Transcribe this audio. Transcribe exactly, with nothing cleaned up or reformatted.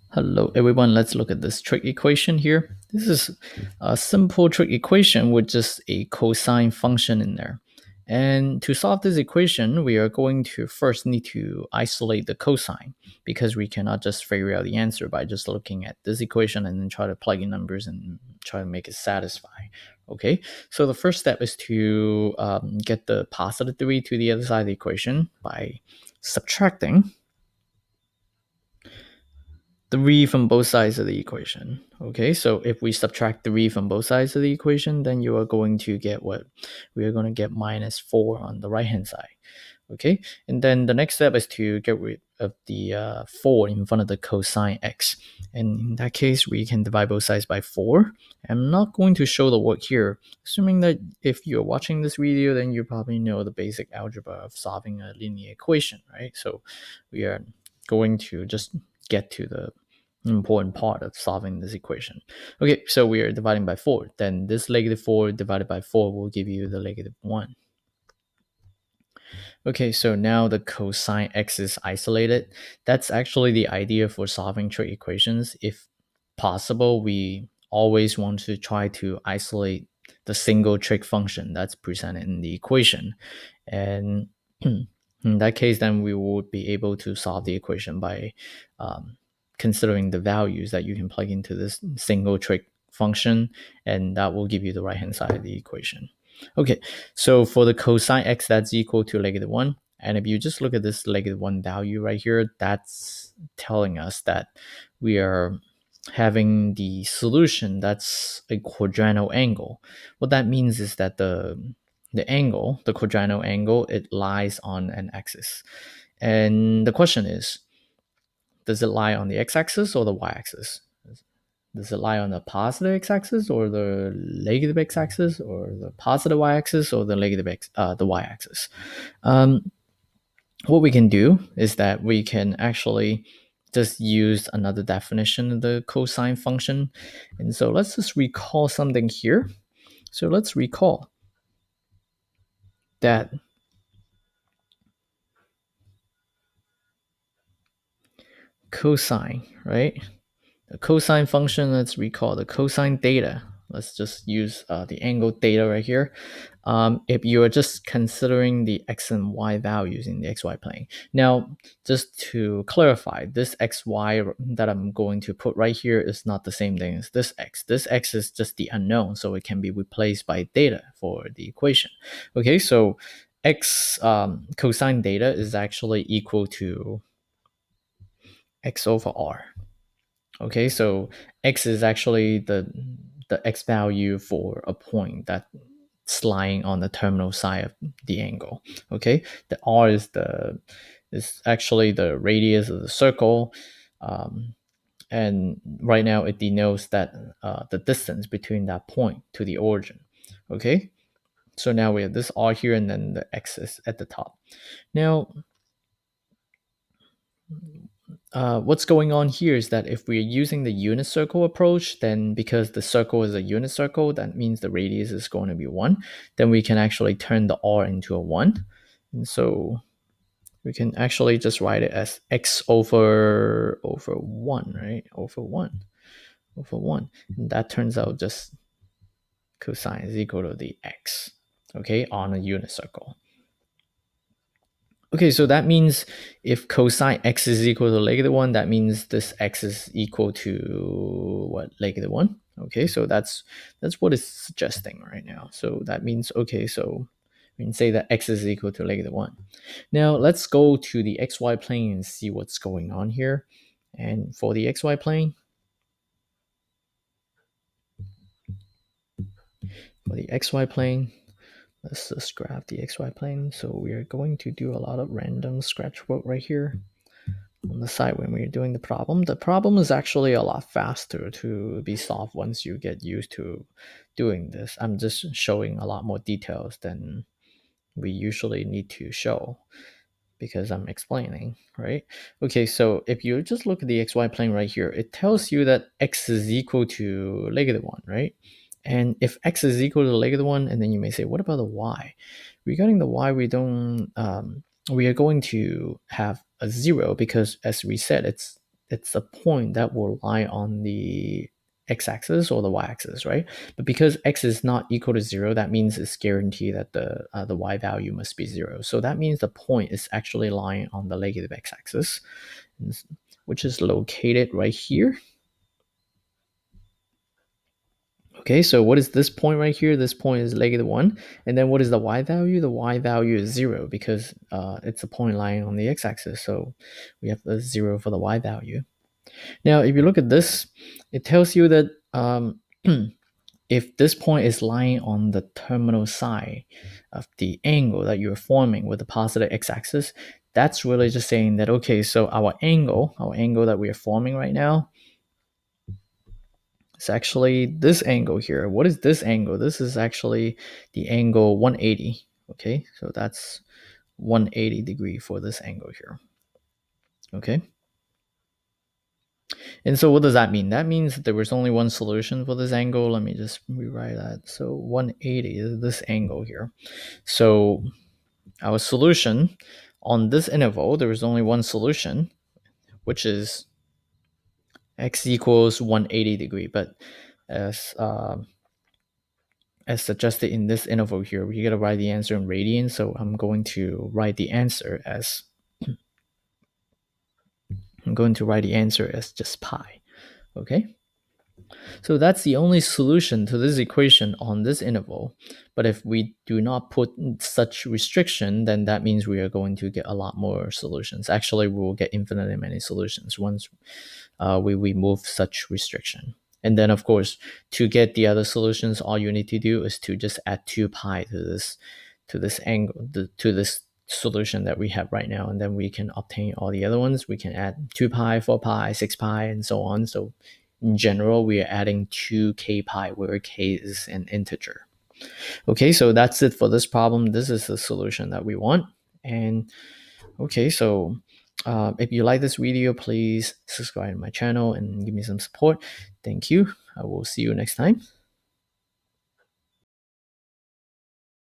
Hello everyone, let's look at this trig equation here. This is a simple trig equation with just a cosine function in there. And to solve this equation, we are going to first need to isolate the cosine because we cannot just figure out the answer by just looking at this equation and then try to plug in numbers and try to make it satisfy. Okay, so the first step is to um, get the positive three to the other side of the equation by subtracting three from both sides of the equation. Okay, so if we subtract three from both sides of the equation, then you are going to get what? We are going to get minus four on the right hand side. Okay, and then the next step is to get rid of the uh, four in front of the cosine x. And in that case, we can divide both sides by four. I'm not going to show the work here, assuming that if you're watching this video, then you probably know the basic algebra of solving a linear equation, right? So we are going to just get to the important part of solving this equation. Okay, so we are dividing by four. Then this negative four divided by four will give you the negative one. Okay, so now the cosine x is isolated. That's actually the idea for solving trig equations. If possible, we always want to try to isolate the single trig function that's presented in the equation. And in that case, then we would be able to solve the equation by um, considering the values that you can plug into this single trig function, and that will give you the right hand side of the equation. Okay, so for the cosine x, that's equal to negative one. And if you just look at this negative one value right here, that's telling us that we are having the solution that's a quadrantal angle. What that means is that the the angle, the quadrantal angle, it lies on an axis. And the question is, does it lie on the x-axis or the y-axis? Does it lie on the positive x-axis or the negative x-axis, or the positive y-axis or the negative x, uh, the y-axis? Um, what we can do is that we can actually just use another definition of the cosine function. And so let's just recall something here. So let's recall that cosine, right? The cosine function, let's recall the cosine theta. Let's just use uh, the angle theta right here. Um, if you are just considering the x and y values in the xy plane. Now, just to clarify, this xy that I'm going to put right here is not the same thing as this x. This x is just the unknown, so it can be replaced by theta for the equation. Okay, so x um, cosine theta is actually equal to x over r. Okay, so x is actually the the x value for a point that's lying on the terminal side of the angle. Okay, the r is the is actually the radius of the circle, um, and right now it denotes that uh, the distance between that point to the origin. Okay, so now we have this r here, and then the x is at the top. Now, Uh, what's going on here is that if we're using the unit circle approach, then because the circle is a unit circle, that means the radius is going to be one. Then we can actually turn the r into a one. And so we can actually just write it as x over, over one, right? Over one, over one. And that turns out just cosine is equal to the x, okay, on a unit circle. Okay, so that means if cosine x is equal to negative one, that means this x is equal to what, negative one? Okay, so that's that's what it's suggesting right now. So that means, okay, so we can say that x is equal to negative one. Now let's go to the xy plane and see what's going on here. And for the xy plane, for the xy plane, let's just grab the xy plane. So we are going to do a lot of random scratch work right here on the side when we're doing the problem. The problem is actually a lot faster to be solved once you get used to doing this. I'm just showing a lot more details than we usually need to show because I'm explaining, right? Okay, so if you just look at the xy plane right here, it tells you that x is equal to negative one, right? And if x is equal to negative one, and then you may say, what about the y? Regarding the y, we don't, um, we are going to have a zero because, as we said, it's it's a point that will lie on the x-axis or the y-axis, right? But because x is not equal to zero, that means it's guaranteed that the uh, the y value must be zero. So that means the point is actually lying on the negative x-axis, which is located right here. Okay, so what is this point right here? This point is negative one. And then what is the y value? The y value is zero because uh, it's a point lying on the x-axis. So we have the zero for the y value. Now, if you look at this, it tells you that um, if this point is lying on the terminal side of the angle that you're forming with the positive x-axis, that's really just saying that, okay, so our angle, our angle that we are forming right now, it's actually this angle here. What is this angle? This is actually the angle one eighty. Okay, so that's one eighty degree for this angle here. Okay. And so what does that mean? That means that there was only one solution for this angle. Let me just rewrite that. So one eighty is this angle here. So our solution on this interval, there was only one solution, which is x equals one eighty degree. But as uh, as suggested in this interval here, we gotta write the answer in radians. So I'm going to write the answer as I'm going to write the answer as just pi. Okay. So that's the only solution to this equation on this interval. But if we do not put such restriction, then that means we are going to get a lot more solutions. Actually, we will get infinitely many solutions once uh, we remove such restriction. And then, of course, to get the other solutions, all you need to do is to just add two pi to this to this angle, to this solution that we have right now. And then we can obtain all the other ones. We can add two pi, four pi, six pi, and so on. So in general, we are adding two k pi, where k is an integer. Okay, so that's it for this problem. This is the solution that we want. And okay, so uh, if you like this video, please subscribe to my channel and give me some support. Thank you. I will see you next time.